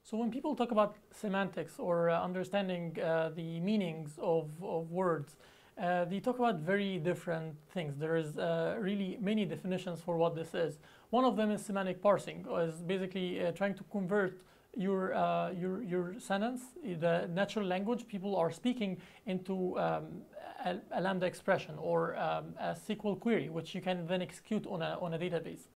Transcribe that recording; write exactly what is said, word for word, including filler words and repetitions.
So when people talk about semantics or uh, understanding uh, the meanings of, of words, uh, they talk about very different things. There is uh, really many definitions for what this is. One of them is semantic parsing, or is basically uh, trying to convert your, uh, your, your sentence, the natural language people are speaking, into um, a, a lambda expression or um, a S Q L query, which you can then execute on a, on a database.